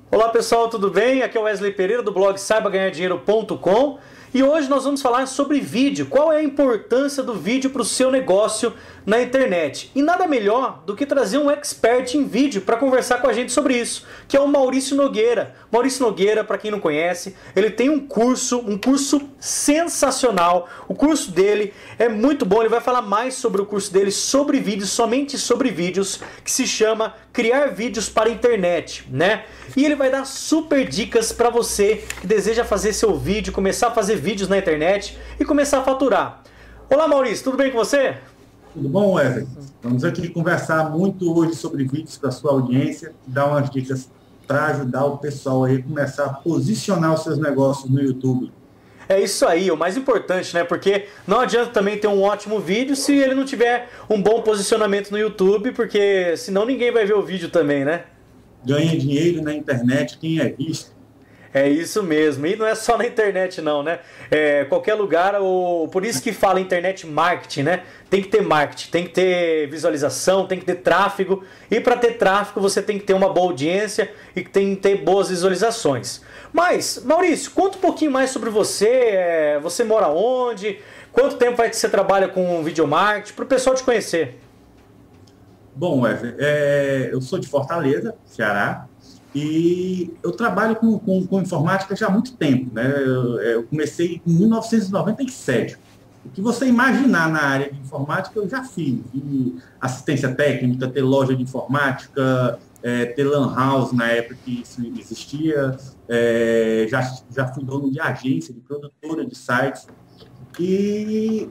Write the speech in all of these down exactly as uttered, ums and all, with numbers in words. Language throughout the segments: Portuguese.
Olá pessoal, tudo bem? Aqui é o Wesley Pereira do blog saiba ganhar dinheiro ponto com e hoje nós vamos falar sobre vídeo. Qual é a importância do vídeo para o seu negócio na internet? E nada melhor do que trazer um expert em vídeo para conversar com a gente sobre isso, que é o Maurício Nogueira. Maurício Nogueira, para quem não conhece, ele tem um curso, um curso sensacional. O curso dele é muito bom, ele vai falar mais sobre o curso dele, sobre vídeos, somente sobre vídeos, que se chama Criar Vídeos para a Internet, né? E ele vai dar super dicas para você que deseja fazer seu vídeo, começar a fazer vídeos na internet e começar a faturar. Olá Maurício, tudo bem com você? Tudo bom, Wesley? Vamos aqui conversar muito hoje sobre vídeos para a sua audiência, dar umas dicas para ajudar o pessoal aí a começar a posicionar os seus negócios no YouTube. É isso aí, o mais importante, né? Porque não adianta também ter um ótimo vídeo se ele não tiver um bom posicionamento no YouTube, porque senão ninguém vai ver o vídeo também, né? Ganha dinheiro na internet quem é visto. É isso mesmo, e não é só na internet não, né? É, qualquer lugar, o... por isso que fala internet marketing, né? Tem que ter marketing, tem que ter visualização, tem que ter tráfego, e para ter tráfego você tem que ter uma boa audiência e tem que ter boas visualizações. Mas, Maurício, conta um pouquinho mais sobre você, é... você mora onde, quanto tempo vai que você trabalha com video marketing, para o pessoal te conhecer. Bom, Wesley, é... eu sou de Fortaleza, Ceará, e eu trabalho com, com, com informática já há muito tempo, né? Eu, eu comecei em mil novecentos e noventa e sete. O que você imaginar na área de informática, eu já fiz. E assistência técnica, ter loja de informática, é, ter lan house na época que isso existia. É, já, já fui dono de agência, de produtora de sites. E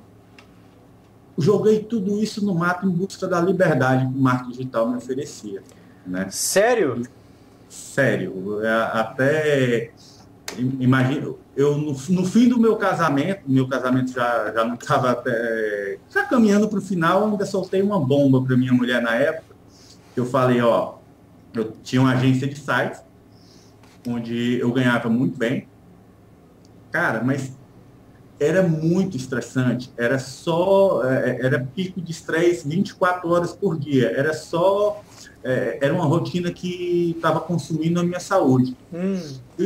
joguei tudo isso no mato em busca da liberdade que o marketing digital me oferecia, né? Sério? Sério, até imagino, eu no, no fim do meu casamento, meu casamento já, já não estava até já caminhando para o final, ainda soltei uma bomba para minha mulher na época. Eu falei, ó, eu tinha uma agência de sites onde eu ganhava muito bem, cara, mas era muito estressante, era só, era pico de estresse vinte e quatro horas por dia, era só era uma rotina que estava consumindo a minha saúde. Hum.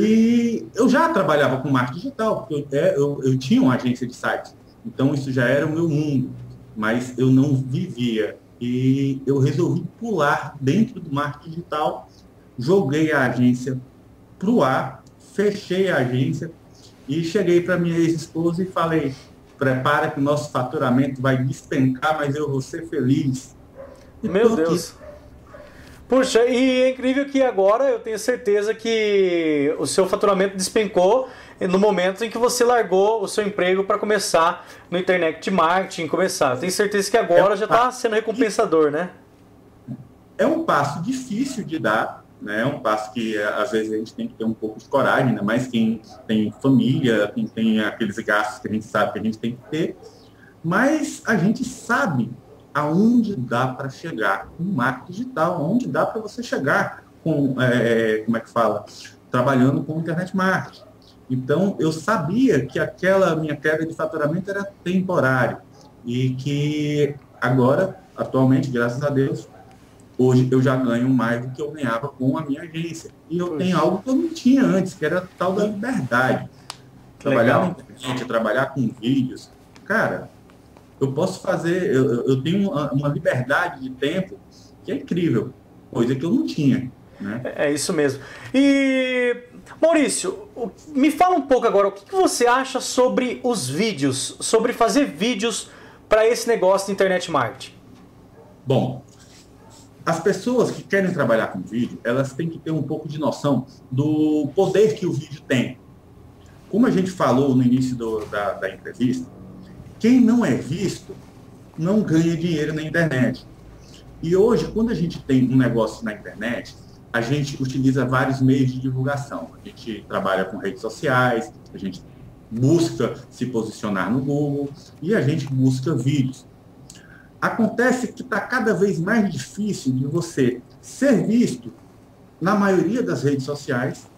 E eu já trabalhava com marketing digital, porque eu, eu, eu tinha uma agência de sites, então isso já era o meu mundo, mas eu não vivia. E eu resolvi pular dentro do marketing digital, joguei a agência para o ar, fechei a agência e cheguei para minha ex-esposa e falei, prepara que o nosso faturamento vai despencar, mas eu vou ser feliz. E meu Deus! Aqui. Puxa, e é incrível que agora eu tenho certeza que o seu faturamento despencou no momento em que você largou o seu emprego para começar no internet marketing, começar. Eu tenho certeza que agora é um já está sendo recompensador, né? É um passo difícil de dar, né? É um passo que às vezes a gente tem que ter um pouco de coragem, ainda mais quem tem família, quem tem aqueles gastos que a gente sabe que a gente tem que ter, mas a gente sabe aonde dá para chegar com marketing digital, aonde dá para você chegar com, é, como é que fala, trabalhando com internet marketing. Então, eu sabia que aquela minha queda de faturamento era temporária e que agora, atualmente, graças a Deus, hoje eu já ganho mais do que eu ganhava com a minha agência. E eu tenho algo que eu não tinha antes, que era a tal da liberdade. Trabalhar na internet, trabalhar com vídeos, cara, eu posso fazer, eu, eu tenho uma, uma liberdade de tempo que é incrível, coisa que eu não tinha, né? É isso mesmo. E, Maurício, me fala um pouco agora, o que você acha sobre os vídeos, sobre fazer vídeos para esse negócio de internet marketing? Bom, as pessoas que querem trabalhar com vídeo, elas têm que ter um pouco de noção do poder que o vídeo tem. Como a gente falou no início do, da, da entrevista, quem não é visto não ganha dinheiro na internet. E hoje, quando a gente tem um negócio na internet, a gente utiliza vários meios de divulgação. A gente trabalha com redes sociais, a gente busca se posicionar no Google e a gente busca vídeos. Acontece que está cada vez mais difícil de você ser visto na maioria das redes sociais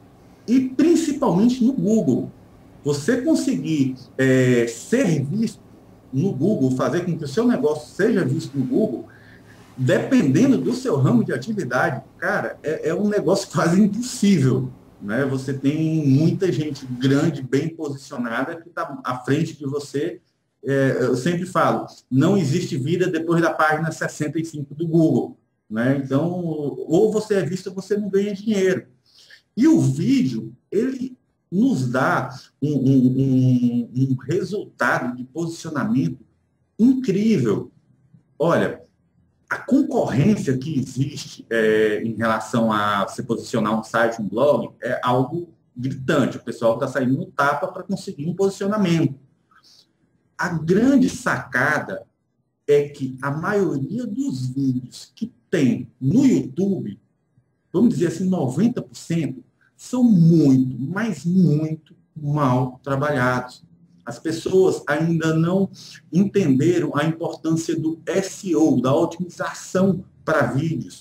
e principalmente no Google. Você conseguir é, ser visto no Google, fazer com que o seu negócio seja visto no Google, dependendo do seu ramo de atividade, cara, é, é um negócio quase impossível, né? Você tem muita gente grande, bem posicionada, que está à frente de você. É, eu sempre falo, não existe vida depois da página sessenta e cinco do Google, né? Então, ou você é visto ou você não ganha dinheiro. E o vídeo, ele nos dá um, um, um, um resultado de posicionamento incrível. Olha, a concorrência que existe é, em relação a se posicionar um site, um blog, é algo gritante. O pessoal está saindo no tapa para conseguir um posicionamento. A grande sacada é que a maioria dos vídeos que tem no YouTube, vamos dizer assim, noventa por cento, são muito, mas muito mal trabalhados. As pessoas ainda não entenderam a importância do S E O, da otimização para vídeos.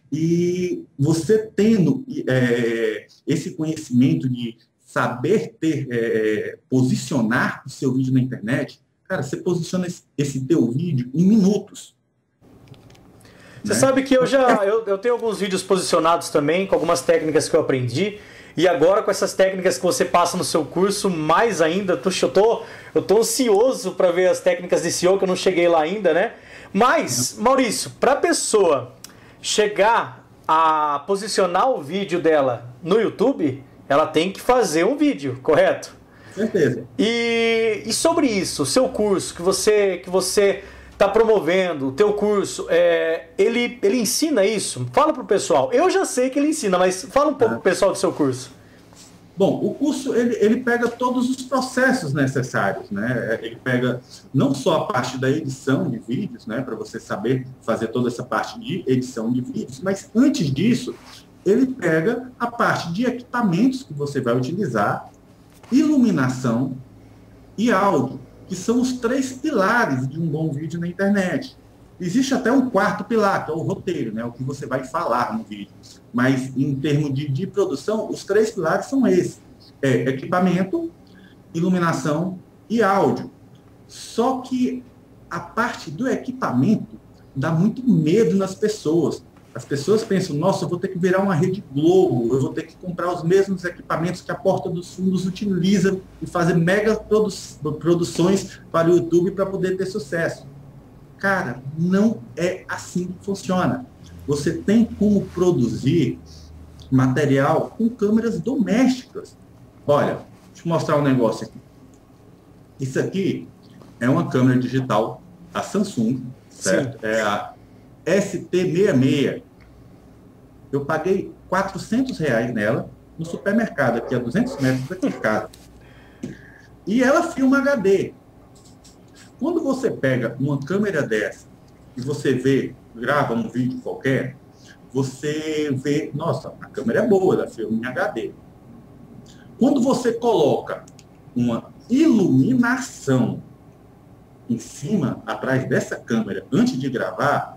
E você tendo é, esse conhecimento de saber ter, é, posicionar o seu vídeo na internet, cara, você posiciona esse, esse teu vídeo em minutos. Você né? sabe que eu já eu, eu tenho alguns vídeos posicionados também, com algumas técnicas que eu aprendi. E agora, com essas técnicas que você passa no seu curso, mais ainda, eu tô, eu tô ansioso para ver as técnicas de S E O, que eu não cheguei lá ainda, né? Mas, Maurício, para a pessoa chegar a posicionar o vídeo dela no YouTube, ela tem que fazer um vídeo, correto? Certeza. E, e sobre isso, o seu curso que você que você está promovendo, o teu curso, é, ele, ele ensina isso? Fala para o pessoal. Eu já sei que ele ensina, mas fala um pouco ah. pro pessoal do seu curso. Bom, o curso ele, ele pega todos os processos necessários, né? Ele pega não só a parte da edição de vídeos, né, para você saber fazer toda essa parte de edição de vídeos, mas antes disso, ele pega a parte de equipamentos que você vai utilizar, iluminação e áudio, que são os três pilares de um bom vídeo na internet. Existe até um quarto pilar, que é o roteiro, né, o que você vai falar no vídeo. Mas, em termos de, de produção, os três pilares são esses. É, equipamento, iluminação e áudio. Só que a parte do equipamento dá muito medo nas pessoas. As pessoas pensam, nossa, eu vou ter que virar uma Rede Globo, eu vou ter que comprar os mesmos equipamentos que a Porta dos Fundos utiliza e fazer mega produ produções para o YouTube para poder ter sucesso. Cara, não é assim que funciona. Você tem como produzir material com câmeras domésticas. Olha, deixa eu mostrar um negócio aqui. Isso aqui é uma câmera digital da Samsung, certo? Sim. É a S T sessenta e seis. Eu paguei quatrocentos reais nela no supermercado, aqui a duzentos metros daqui de casa. E ela filma H D. Quando você pega uma câmera dessa e você vê, grava um vídeo qualquer, você vê, nossa, a câmera é boa, ela filma em H D. Quando você coloca uma iluminação em cima, atrás dessa câmera, antes de gravar,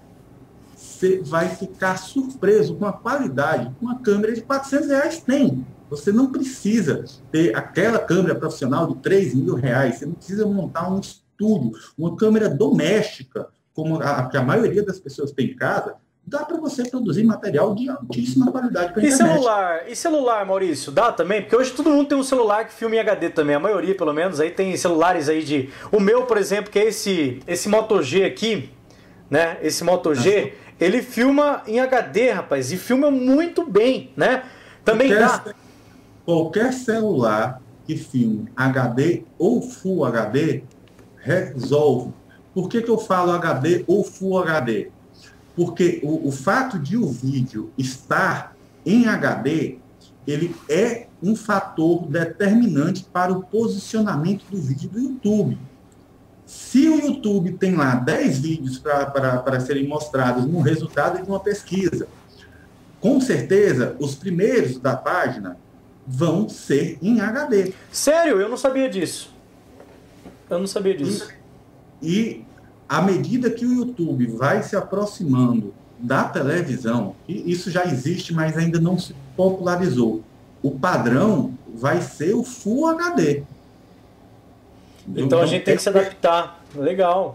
você vai ficar surpreso com a qualidade que uma câmera de quatrocentos reais tem. Você não precisa ter aquela câmera profissional de três mil reais, você não precisa montar um estúdio, uma câmera doméstica, como a, que a maioria das pessoas tem em casa, dá para você produzir material de altíssima qualidade para a internet. E celular? E celular, Maurício? Dá também? Porque hoje todo mundo tem um celular que filma em H D também, a maioria pelo menos, aí tem celulares aí de... O meu, por exemplo, que é esse, esse Moto G aqui, né? Esse Moto G, ele filma em H D, rapaz, e filma muito bem, né? Também qualquer, dá... Qualquer celular que filme H D ou Full H D, resolve. Por que que eu falo H D ou Full H D? Porque o, o fato de o vídeo estar em H D, ele é um fator determinante para o posicionamento do vídeo do YouTube. Se o YouTube tem lá dez vídeos para serem mostrados no resultado de uma pesquisa, com certeza os primeiros da página vão ser em H D. Sério? Eu não sabia disso. Eu não sabia disso. E, e à medida que o YouTube vai se aproximando da televisão, e isso já existe, mas ainda não se popularizou, o padrão vai ser o Full H D. Então, então a gente tem que se adaptar. Legal.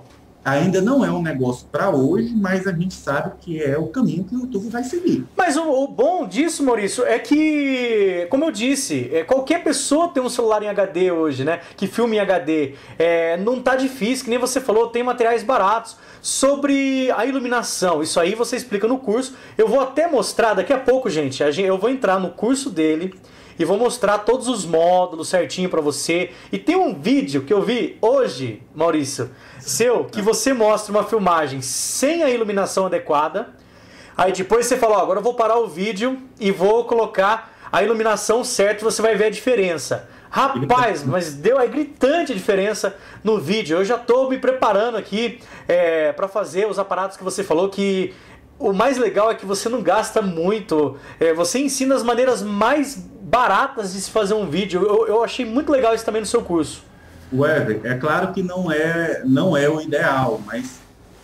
Ainda não é um negócio para hoje, mas a gente sabe que é o caminho que o YouTube vai seguir. Mas o, o bom disso, Maurício, é que, como eu disse, é, qualquer pessoa tem um celular em H D hoje, né? Que filme em H D. É, não tá difícil, que nem você falou, tem materiais baratos. Sobre a iluminação, isso aí você explica no curso. Eu vou até mostrar daqui a pouco, gente. Eu vou entrar no curso dele e vou mostrar todos os módulos certinho para você. E tem um vídeo que eu vi hoje, Maurício, seu, que você mostra uma filmagem sem a iluminação adequada. Aí depois você fala, ó, agora eu vou parar o vídeo e vou colocar a iluminação certa e você vai ver a diferença. Rapaz, mas deu a gritante diferença no vídeo. Eu já estou me preparando aqui é, para fazer os aparatos que você falou, que o mais legal é que você não gasta muito. É, você ensina as maneiras mais baratas de se fazer um vídeo. Eu, eu achei muito legal isso também no seu curso. Wesley, é claro que não é, não é o ideal, mas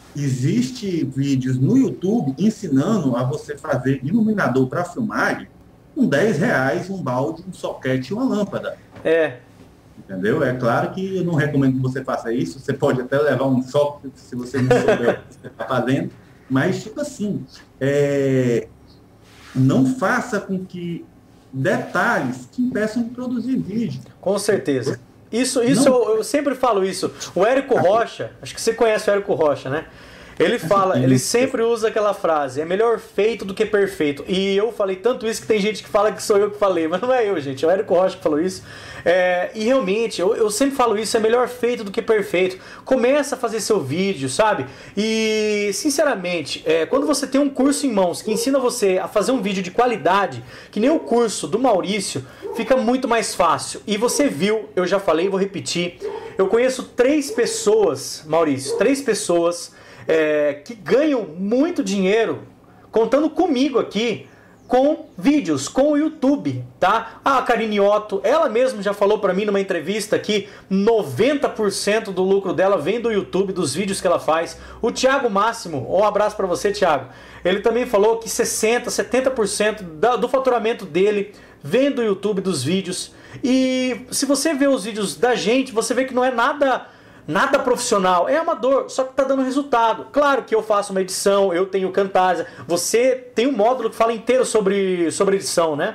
existe vídeos no YouTube ensinando a você fazer iluminador para filmagem com dez reais, um balde, um soquete e uma lâmpada. É. Entendeu? É claro que eu não recomendo que você faça isso. Você pode até levar um choque se você não souber o que você está fazendo. Mas, tipo assim, é... não faça com que detalhes te impeçam de produzir vídeo. Com certeza. Isso, isso eu, eu sempre falo isso. O Érico Rocha, acho que você conhece o Érico Rocha, né? Ele fala, ele sempre usa aquela frase, é melhor feito do que perfeito. E eu falei tanto isso que tem gente que fala que sou eu que falei, mas não é eu, gente, é o Érico Rocha que falou isso. É, e realmente, eu, eu sempre falo isso, é melhor feito do que perfeito. Começa a fazer seu vídeo, sabe? E, sinceramente, é, quando você tem um curso em mãos que ensina você a fazer um vídeo de qualidade, que nem o curso do Maurício, fica muito mais fácil. E você viu, eu já falei, vou repetir, eu conheço três pessoas, Maurício, três pessoas... É, que ganham muito dinheiro contando comigo aqui com vídeos, com o YouTube, tá? A Karine Otto, ela mesma já falou pra mim numa entrevista que noventa por cento do lucro dela vem do YouTube, dos vídeos que ela faz. O Thiago Máximo, um abraço pra você, Thiago. Ele também falou que sessenta, setenta por cento do faturamento dele vem do YouTube, dos vídeos. E se você vê os vídeos da gente, você vê que não é nada... Nada profissional, é amador, só que tá dando resultado. Claro que eu faço uma edição, eu tenho Camtasia. Você tem um módulo que fala inteiro sobre, sobre edição, né?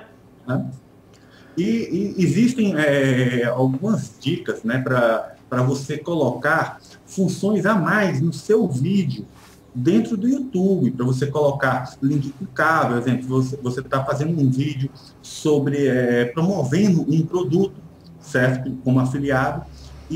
E, e existem é, algumas dicas, né, para você colocar funções a mais no seu vídeo dentro do YouTube, para você colocar link clicável, por exemplo, você está fazendo um vídeo sobre é, promovendo um produto, certo? Como afiliado.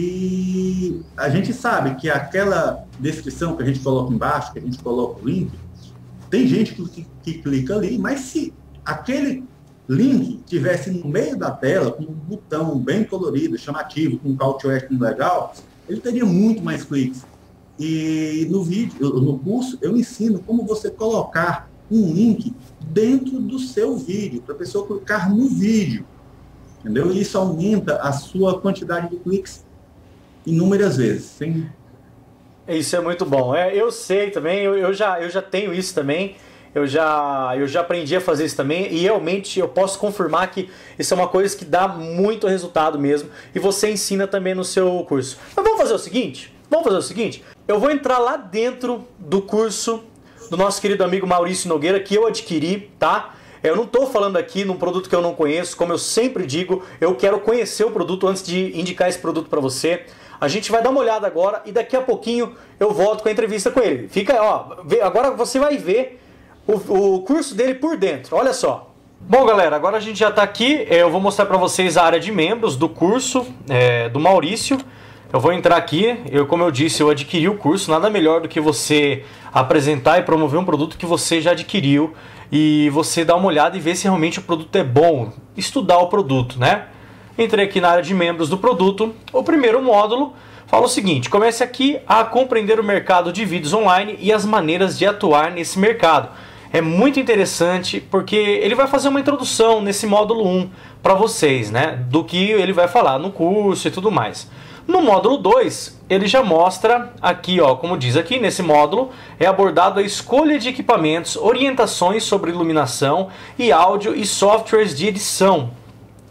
E a gente sabe que aquela descrição que a gente coloca embaixo, que a gente coloca o link, tem gente que, que clica ali, mas se aquele link tivesse no meio da tela, com um botão bem colorido, chamativo, com um call to action legal, ele teria muito mais cliques. E no vídeo, no curso, eu ensino como você colocar um link dentro do seu vídeo, para a pessoa clicar no vídeo. Entendeu? E isso aumenta a sua quantidade de cliques inúmeras vezes. Sim. Isso é muito bom. É, eu sei também, eu, eu, já, eu já tenho isso também, eu já, eu já aprendi a fazer isso também e realmente eu posso confirmar que isso é uma coisa que dá muito resultado mesmo e você ensina também no seu curso. Mas vamos fazer o seguinte, vamos fazer o seguinte, eu vou entrar lá dentro do curso do nosso querido amigo Maurício Nogueira que eu adquiri, tá? Eu não estou falando aqui num produto que eu não conheço, como eu sempre digo, eu quero conhecer o produto antes de indicar esse produto para você. A gente vai dar uma olhada agora e daqui a pouquinho eu volto com a entrevista com ele. Fica, ó, agora você vai ver o, o curso dele por dentro, olha só. Bom, galera, agora a gente já está aqui, eu vou mostrar para vocês a área de membros do curso é, do Maurício. Eu vou entrar aqui, eu, como eu disse, eu adquiri o curso, nada melhor do que você apresentar e promover um produto que você já adquiriu e você dar uma olhada e ver se realmente o produto é bom, estudar o produto, né? Entrei aqui na área de membros do produto. O primeiro módulo fala o seguinte: comece aqui a compreender o mercado de vídeos online e as maneiras de atuar nesse mercado. É muito interessante porque ele vai fazer uma introdução nesse módulo um para vocês, né? Do que ele vai falar no curso e tudo mais. No módulo dois, ele já mostra aqui, ó, como diz aqui nesse módulo, é abordado a escolha de equipamentos, orientações sobre iluminação e áudio e softwares de edição.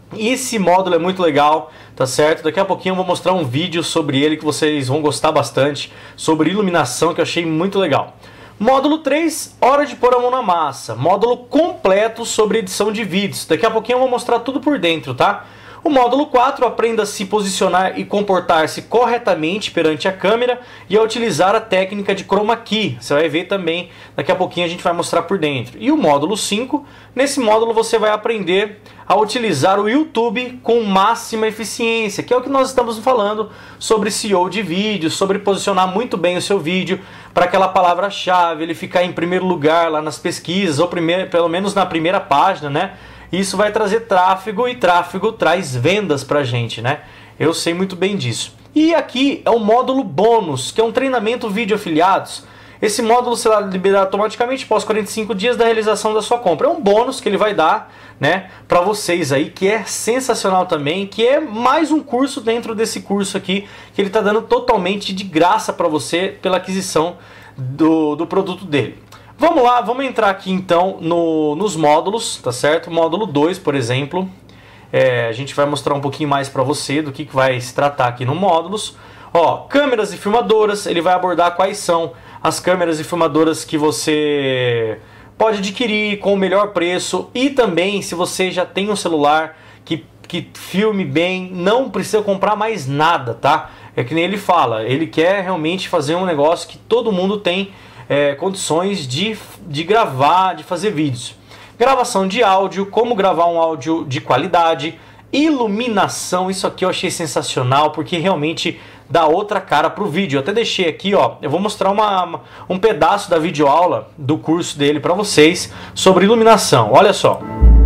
Esse módulo é muito legal, tá certo? Daqui a pouquinho eu vou mostrar um vídeo sobre ele que vocês vão gostar bastante, sobre iluminação, que eu achei muito legal. Módulo três, hora de pôr a mão na massa. Módulo completo sobre edição de vídeos. Daqui a pouquinho eu vou mostrar tudo por dentro, tá? O módulo quatro, aprenda a se posicionar e comportar-se corretamente perante a câmera e a utilizar a técnica de chroma key. Você vai ver também, daqui a pouquinho a gente vai mostrar por dentro. E o módulo cinco, nesse módulo você vai aprender a utilizar o YouTube com máxima eficiência, que é o que nós estamos falando sobre S E O de vídeo, sobre posicionar muito bem o seu vídeo para aquela palavra-chave, ele ficar em primeiro lugar lá nas pesquisas, ou primeiro, pelo menos na primeira página, né? Isso vai trazer tráfego, e tráfego traz vendas pra gente, né? Eu sei muito bem disso. E aqui é o módulo bônus, que é um treinamento vídeo afiliados. Esse módulo será liberado automaticamente após quarenta e cinco dias da realização da sua compra. É um bônus que ele vai dar, né, para vocês aí, que é sensacional também, que é mais um curso dentro desse curso aqui, que ele está dando totalmente de graça para você pela aquisição do, do produto dele. Vamos lá, vamos entrar aqui então no, nos módulos, tá certo? Módulo dois, por exemplo, é, a gente vai mostrar um pouquinho mais para você do que, que vai se tratar aqui no módulos. Ó, câmeras e filmadoras, ele vai abordar quais são as câmeras e filmadoras que você pode adquirir com o melhor preço, e também se você já tem um celular que, que filme bem, não precisa comprar mais nada, tá? É que nem ele fala, ele quer realmente fazer um negócio que todo mundo tem É, condições de, de gravar, de fazer vídeos. Gravação de áudio, como gravar um áudio de qualidade, iluminação, isso aqui eu achei sensacional, porque realmente dá outra cara pro vídeo. Eu até deixei aqui, ó, eu vou mostrar uma, uma, um pedaço da videoaula do curso dele para vocês sobre iluminação, olha só.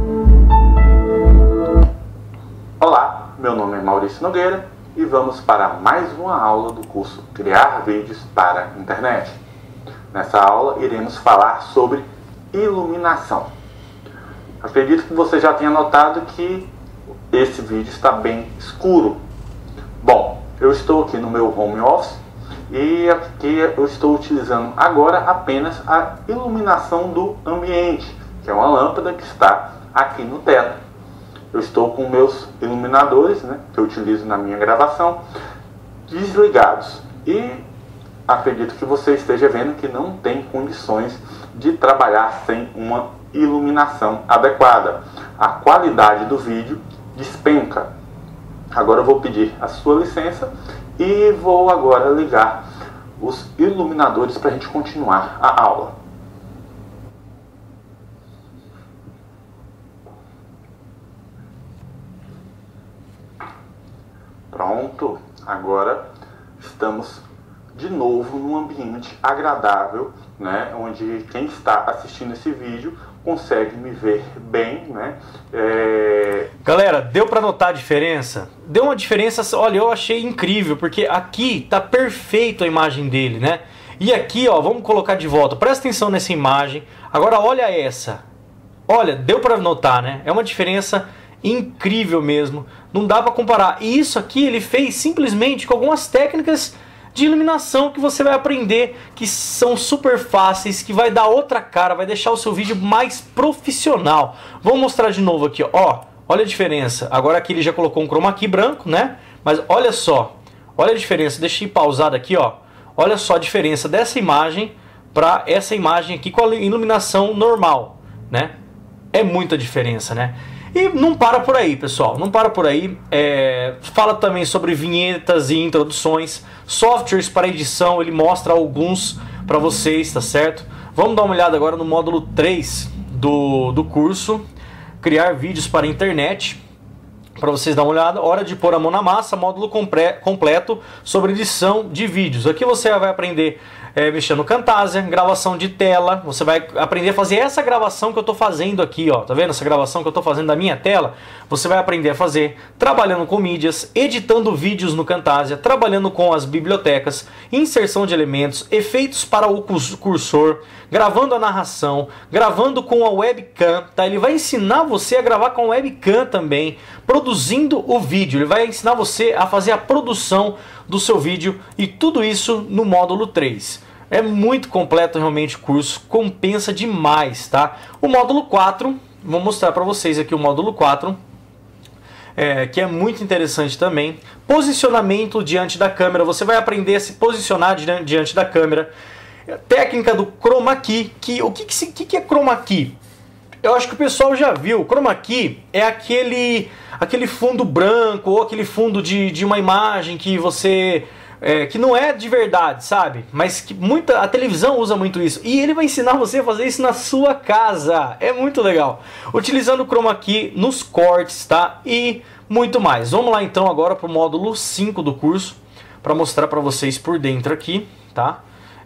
Olá, meu nome é Maurício Nogueira e vamos para mais uma aula do curso Criar Vídeos para a Internet. Nessa aula iremos falar sobre iluminação. Acredito que você já tenha notado que esse vídeo está bem escuro. Bom, eu estou aqui no meu home office e aqui eu estou utilizando agora apenas a iluminação do ambiente, que é uma lâmpada que está aqui no teto. Eu estou com meus iluminadores, né, que eu utilizo na minha gravação, desligados. E acredito que você esteja vendo que não tem condições de trabalhar sem uma iluminação adequada. A qualidade do vídeo despenca. Agora eu vou pedir a sua licença e vou agora ligar os iluminadores para a gente continuar a aula. Pronto, agora estamos de novo num ambiente agradável, né, onde quem está assistindo esse vídeo consegue me ver bem, né? É... Galera, deu para notar a diferença? Deu uma diferença, olha, eu achei incrível, porque aqui tá perfeito a imagem dele, né? E aqui, ó, vamos colocar de volta, presta atenção nessa imagem, agora olha essa, olha, deu para notar, né? É uma diferença incrível mesmo, não dá para comparar. E isso aqui ele fez simplesmente com algumas técnicas de iluminação que você vai aprender, que são super fáceis, que vai dar outra cara, vai deixar o seu vídeo mais profissional. Vou mostrar de novo aqui, ó, olha a diferença. Agora aqui ele já colocou um chroma key branco, né? Mas olha só, olha a diferença, deixei pausado aqui, ó. Olha só a diferença dessa imagem para essa imagem aqui com a iluminação normal, né? É muita diferença, né? E não para por aí, pessoal, não para por aí. É, fala também sobre vinhetas e introduções, softwares para edição, ele mostra alguns para vocês, tá certo? Vamos dar uma olhada agora no módulo três do, do curso, Criar Vídeos para a Internet, para vocês dar uma olhada. Hora de pôr a mão na massa, módulo completo sobre edição de vídeos. Aqui você vai aprender É, mexer no Camtasia, gravação de tela, você vai aprender a fazer essa gravação que eu estou fazendo aqui, ó, tá vendo essa gravação que eu estou fazendo da minha tela? Você vai aprender a fazer trabalhando com mídias, editando vídeos no Camtasia, trabalhando com as bibliotecas, inserção de elementos, efeitos para o cursor, gravando a narração, gravando com a webcam, tá? Ele vai ensinar você a gravar com a webcam também, produzindo o vídeo, ele vai ensinar você a fazer a produção do seu vídeo, e tudo isso no módulo três. É muito completo realmente o curso, compensa demais, tá? O módulo quatro, vou mostrar para vocês aqui o módulo quatro. é, que é muito interessante também. Posicionamento diante da câmera, você vai aprender a se posicionar diante da câmera. Técnica do Chroma Key, que, o que, que, que é Chroma Key? Eu acho que o pessoal já viu. Chroma Key é aquele, aquele fundo branco ou aquele fundo de, de uma imagem que você... É, que não é de verdade, sabe? Mas que muita, a televisão usa muito isso. E ele vai ensinar você a fazer isso na sua casa. É muito legal. Utilizando o Chroma Key nos cortes, tá? E muito mais. Vamos lá então agora para o módulo cinco do curso, para mostrar para vocês por dentro aqui, tá?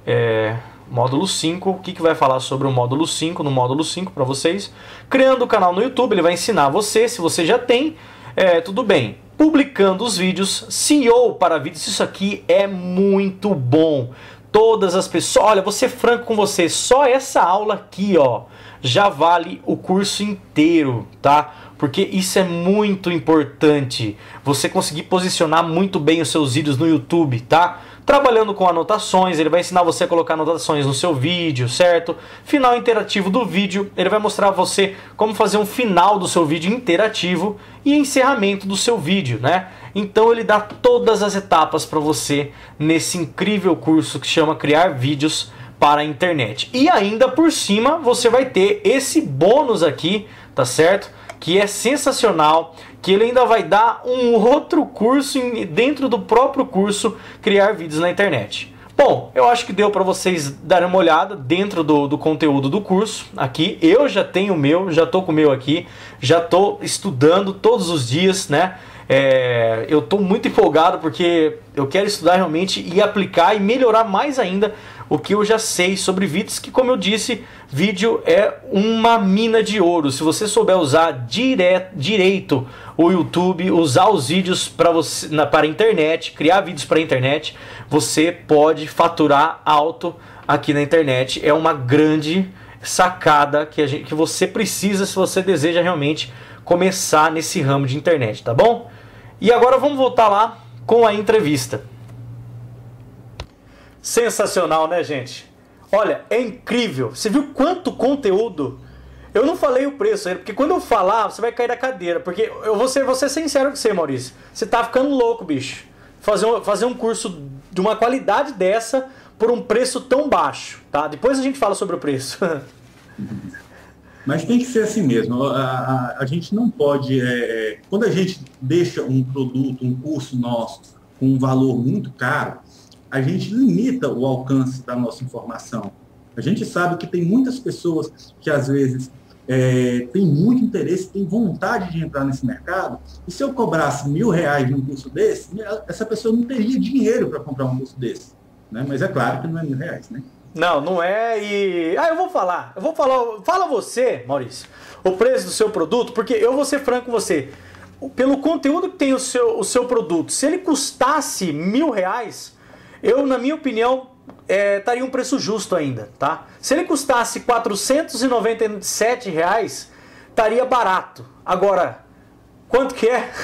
É, módulo cinco, o que, que vai falar sobre o módulo cinco? No módulo cinco para vocês. Criando o canal no YouTube, ele vai ensinar você, se você já tem, é, tudo bem. Publicando os vídeos, S E O para vídeos, isso aqui é muito bom. Todas as pessoas, olha, vou ser franco com você, só essa aula aqui, ó, já vale o curso inteiro, tá? Porque isso é muito importante, você conseguir posicionar muito bem os seus vídeos no YouTube, tá? Trabalhando com anotações, ele vai ensinar você a colocar anotações no seu vídeo, certo? Final interativo do vídeo, ele vai mostrar a você como fazer um final do seu vídeo interativo e encerramento do seu vídeo, né? Então ele dá todas as etapas para você nesse incrível curso que chama Criar Vídeos para a Internet. E ainda por cima você vai ter esse bônus aqui, tá certo? Que é sensacional, que ele ainda vai dar um outro curso dentro do próprio curso Criar Vídeos na Internet. Bom, eu acho que deu para vocês darem uma olhada dentro do, do conteúdo do curso aqui. Eu já tenho o meu, já tô com o meu aqui, já tô estudando todos os dias, né? É, eu tô muito empolgado porque eu quero estudar realmente e aplicar e melhorar mais ainda o que eu já sei sobre vídeos, que como eu disse, vídeo é uma mina de ouro. Se você souber usar dire direito o YouTube, usar os vídeos para você na, para a internet, criar vídeos para a internet, você pode faturar alto aqui na internet. É uma grande sacada que, a gente, que você precisa se você deseja realmente começar nesse ramo de internet, tá bom? E agora vamos voltar lá com a entrevista. Sensacional, né, gente? Olha, é incrível. Você viu quanto conteúdo? Eu não falei o preço ainda, porque quando eu falar, você vai cair da cadeira. Porque eu vou ser, vou ser sincero com você, Maurício. Você tá ficando louco, bicho. Fazer um, fazer um curso de uma qualidade dessa por um preço tão baixo, tá? Depois a gente fala sobre o preço. Mas tem que ser assim mesmo. A, a, a gente não pode... É, quando a gente deixa um produto, um curso nosso, com um valor muito caro, a gente limita o alcance da nossa informação. A gente sabe que tem muitas pessoas que, às vezes, é, têm muito interesse, têm vontade de entrar nesse mercado, e se eu cobrasse mil reais de um curso desse, essa pessoa não teria dinheiro para comprar um curso desse. Né? Mas é claro que não é mil reais, né? Não, não é e... Ah, eu vou falar. Eu vou falar... Fala você, Maurício, o preço do seu produto, porque eu vou ser franco com você. Pelo conteúdo que tem o seu, o seu produto, se ele custasse mil reais, eu, na minha opinião, é, estaria um preço justo ainda, tá? Se ele custasse quatrocentos e noventa e sete reais, estaria barato. Agora, quanto que é?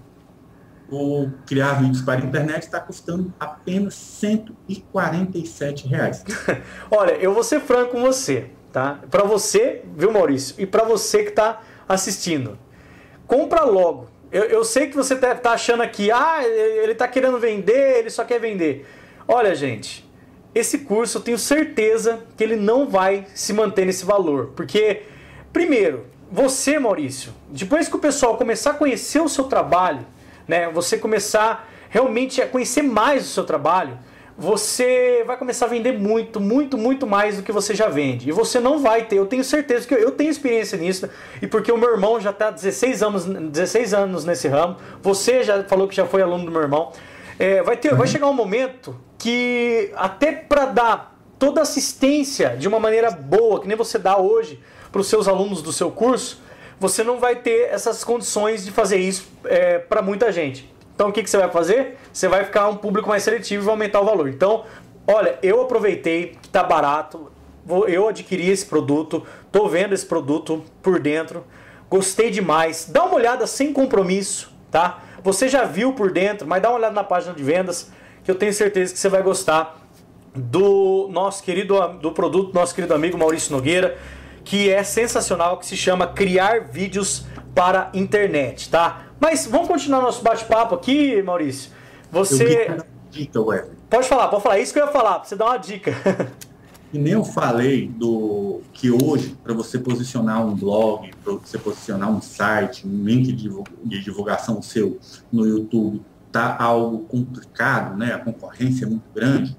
O Criar Vídeos para a Internet está custando apenas cento e quarenta e sete reais. Olha, eu vou ser franco com você, tá? Para você, viu, Maurício? E para você que está assistindo. Compra logo. Eu, eu sei que você tá, tá achando aqui, ah, ele tá querendo vender, ele só quer vender. Olha, gente, esse curso eu tenho certeza que ele não vai se manter nesse valor. Porque, primeiro, você, Maurício, depois que o pessoal começar a conhecer o seu trabalho, né, você começar realmente a conhecer mais o seu trabalho, você vai começar a vender muito, muito, muito mais do que você já vende. E você não vai ter, eu tenho certeza que eu, eu tenho experiência nisso, e porque o meu irmão já está há dezesseis anos, dezesseis anos nesse ramo, você já falou que já foi aluno do meu irmão, é, vai, ter, vai chegar um momento que até para dar toda assistência de uma maneira boa, que nem você dá hoje para os seus alunos do seu curso, você não vai ter essas condições de fazer isso é, para muita gente. Então o que, que você vai fazer? Você vai ficar um público mais seletivo e vai aumentar o valor. Então, olha, eu aproveitei que está barato, vou, eu adquiri esse produto, estou vendo esse produto por dentro, gostei demais. Dá uma olhada sem compromisso, tá? Você já viu por dentro, mas dá uma olhada na página de vendas, que eu tenho certeza que você vai gostar do nosso querido do produto, nosso querido amigo Maurício Nogueira, que é sensacional, que se chama Criar Vídeos para Internet, tá? Mas vamos continuar nosso bate-papo aqui, Maurício. Você... Eu dica, Wesley. Pode falar, pode falar. Isso que eu ia falar, pra você dar uma dica. E nem eu falei do que hoje, para você posicionar um blog, para você posicionar um site, um link de divulgação seu no YouTube, tá algo complicado, né? A concorrência é muito grande.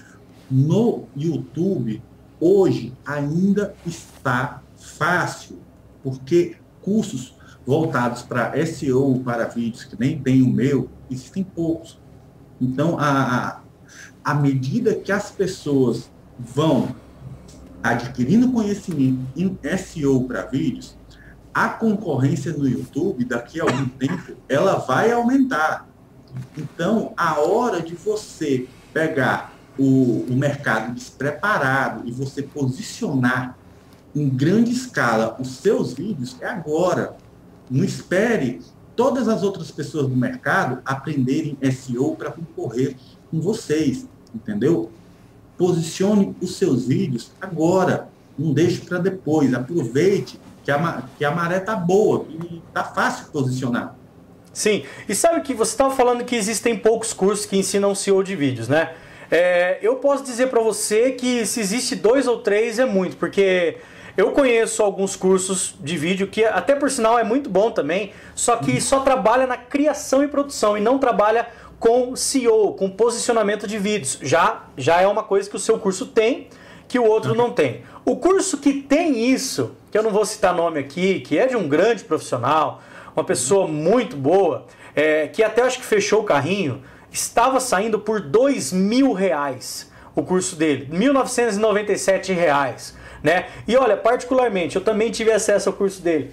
No YouTube, hoje, ainda está fácil, porque cursos voltados para S E O, para vídeos, que nem tem o meu, existem poucos. Então, a, a medida que as pessoas vão adquirindo conhecimento em S E O para vídeos, a concorrência no YouTube, daqui a algum tempo, ela vai aumentar. Então, a hora de você pegar o, o mercado despreparado e você posicionar em grande escala os seus vídeos é agora. Não espere todas as outras pessoas do mercado aprenderem S E O para concorrer com vocês, entendeu? Posicione os seus vídeos agora, não deixe para depois, aproveite que a, que a maré tá boa e tá fácil posicionar. Sim, e sabe que você estava falando que existem poucos cursos que ensinam S E O de vídeos, né? É, eu posso dizer para você que se existe dois ou três é muito, porque eu conheço alguns cursos de vídeo que até por sinal é muito bom também, só que só trabalha na criação e produção e não trabalha com S E O, com posicionamento de vídeos. Já, já é uma coisa que o seu curso tem, que o outro não tem. O curso que tem isso, que eu não vou citar nome aqui, que é de um grande profissional, uma pessoa muito boa, é, que até acho que fechou o carrinho, estava saindo por dois mil reais o curso dele, mil novecentos e noventa e sete reais, né? E olha, particularmente, eu também tive acesso ao curso dele.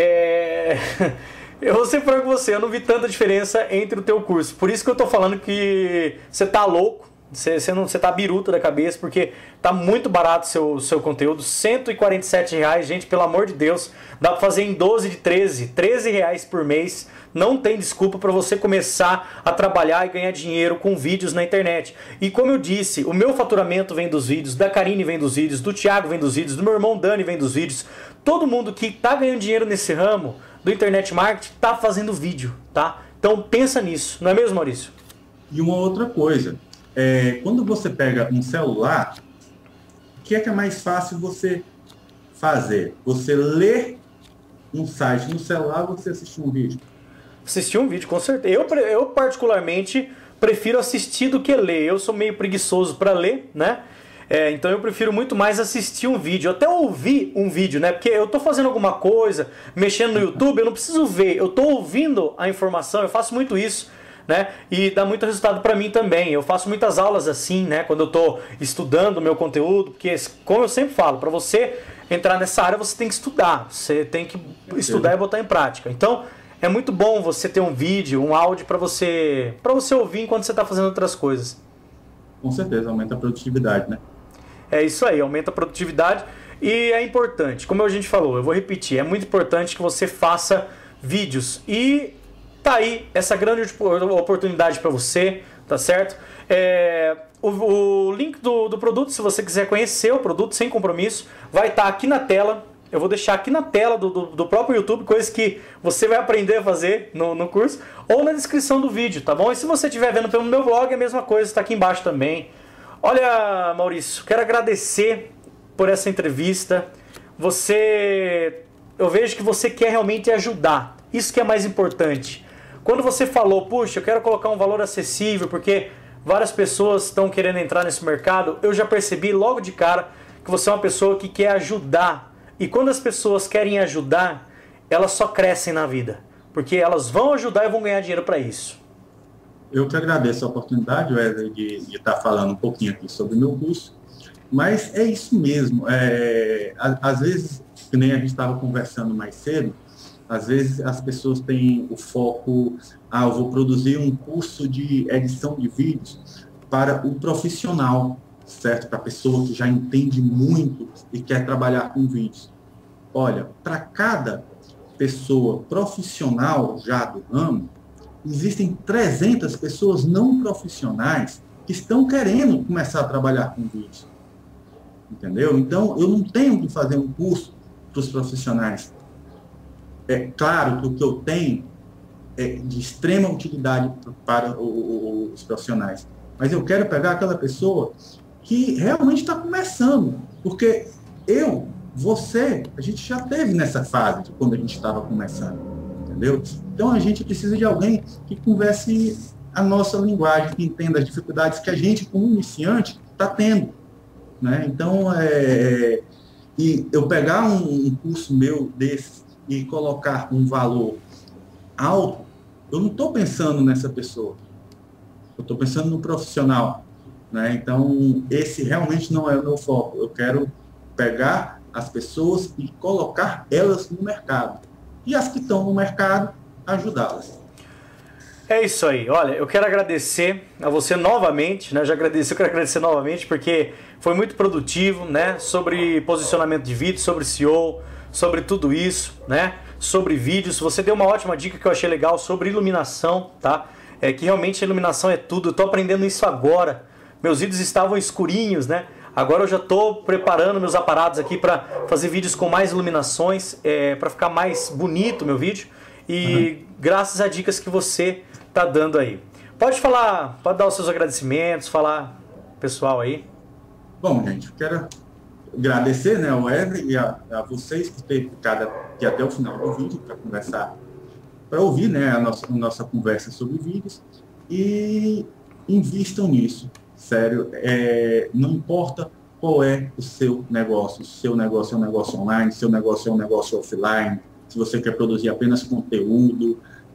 É... Eu vou ser franco com você, eu não vi tanta diferença entre o teu curso. Por isso que eu tô falando que você tá louco, você, você, não, você tá biruta da cabeça, porque tá muito barato o seu, seu conteúdo, cento e quarenta e sete reais, gente, pelo amor de Deus, dá pra fazer em doze de treze, treze reais por mês, não tem desculpa para você começar a trabalhar e ganhar dinheiro com vídeos na internet. E como eu disse, o meu faturamento vem dos vídeos, da Karine vem dos vídeos, do Thiago vem dos vídeos, do meu irmão Dani vem dos vídeos, todo mundo que tá ganhando dinheiro nesse ramo do internet marketing tá fazendo vídeo, tá? Então pensa nisso, não é mesmo, Maurício? E uma outra coisa, é, quando você pega um celular, o que é que é mais fácil você fazer? Você ler um site no celular ou você assistir um vídeo? Assistir um vídeo, com certeza. Eu, eu particularmente prefiro assistir do que ler. Eu sou meio preguiçoso para ler, né? É, então eu prefiro muito mais assistir um vídeo, até ouvir um vídeo, né? Porque eu tô fazendo alguma coisa, mexendo no YouTube, eu não preciso ver, eu tô ouvindo a informação, eu faço muito isso, né? E dá muito resultado para mim também. Eu faço muitas aulas assim, né? Quando eu tô estudando o meu conteúdo, porque como eu sempre falo, para você entrar nessa área você tem que estudar, você tem que estudar e botar em prática. Então é muito bom você ter um vídeo, um áudio para você, para você ouvir enquanto você está fazendo outras coisas. Com certeza, aumenta a produtividade, né? É isso aí, aumenta a produtividade e é importante, como a gente falou, eu vou repetir, é muito importante que você faça vídeos e tá aí essa grande oportunidade para você, tá certo? É, o, o link do, do produto, se você quiser conhecer o produto sem compromisso, vai estar aqui na tela. Eu vou deixar aqui na tela do, do, do próprio YouTube, coisas que você vai aprender a fazer no, no curso, ou na descrição do vídeo, tá bom? E se você estiver vendo pelo meu blog, é a mesma coisa, está aqui embaixo também. Olha, Maurício, quero agradecer por essa entrevista. Você, eu vejo que você quer realmente ajudar. Isso que é mais importante. Quando você falou, puxa, eu quero colocar um valor acessível, porque várias pessoas estão querendo entrar nesse mercado, eu já percebi logo de cara que você é uma pessoa que quer ajudar. E quando as pessoas querem ajudar, elas só crescem na vida, porque elas vão ajudar e vão ganhar dinheiro para isso. Eu que agradeço a oportunidade, Wesley, de, de estar falando um pouquinho aqui sobre o meu curso, mas é isso mesmo. É, às vezes, que nem a gente estava conversando mais cedo, às vezes as pessoas têm o foco, ah, eu vou produzir um curso de edição de vídeos para o profissional, certo? Para a pessoa que já entende muito e quer trabalhar com vídeos. Olha, para cada pessoa profissional já do ramo, existem trezentas pessoas não profissionais que estão querendo começar a trabalhar com vídeos. Entendeu? Então, eu não tenho que fazer um curso para os profissionais. É claro que o que eu tenho é de extrema utilidade para o, o, os profissionais, mas eu quero pegar aquela pessoa que realmente está começando, porque eu, você, a gente já teve nessa fase de quando a gente estava começando, entendeu? Então a gente precisa de alguém que converse a nossa linguagem, que entenda as dificuldades que a gente, como iniciante, está tendo, né? Então, é, e eu pegar um, um curso meu desse e colocar um valor alto, eu não estou pensando nessa pessoa, eu estou pensando no profissional, né? Então, esse realmente não é o meu foco. Eu quero pegar as pessoas e colocar elas no mercado. E as que estão no mercado, ajudá-las. É isso aí. Olha, eu quero agradecer a você novamente, né? Já agradeci, eu quero agradecer novamente porque foi muito produtivo, né? Sobre posicionamento de vídeo, sobre S E O, sobre tudo isso, né? Sobre vídeos. Você deu uma ótima dica que eu achei legal sobre iluminação, tá? É que realmente a iluminação é tudo. Eu tô aprendendo isso agora. Meus vídeos estavam escurinhos, né? Agora eu já estou preparando meus aparatos aqui para fazer vídeos com mais iluminações, é, para ficar mais bonito o meu vídeo. E uhum. graças a dicas que você tá dando aí. Pode falar, pode dar os seus agradecimentos, falar pessoal aí. Bom, gente, quero agradecer, né, ao Wesley e a, a vocês que teve ficado aqui até o final do vídeo para conversar, para ouvir, né, a nossa, a nossa conversa sobre vídeos, e invistam nisso, sério, é, não importa qual é o seu negócio, se seu negócio é um negócio online, se seu negócio é um negócio offline, se você quer produzir apenas conteúdo,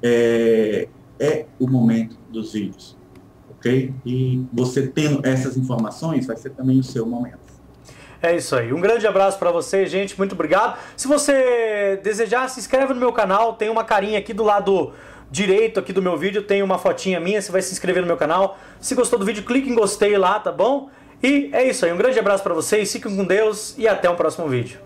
é, é o momento dos vídeos, ok? E você tendo essas informações, vai ser também o seu momento. É isso aí. Um grande abraço para você, gente. Muito obrigado. Se você desejar, se inscreve no meu canal. Tem uma carinha aqui do lado direito aqui do meu vídeo. Tem uma fotinha minha. Você vai se inscrever no meu canal. Se gostou do vídeo, clique em gostei lá, tá bom? E é isso aí. Um grande abraço para vocês. Fiquem com Deus e até o próximo vídeo.